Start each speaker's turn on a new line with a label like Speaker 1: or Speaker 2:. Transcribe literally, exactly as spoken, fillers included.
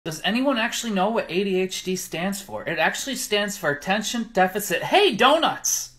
Speaker 1: Does anyone actually know what A D H D stands for? It actually stands for attention deficit. Hey, donuts!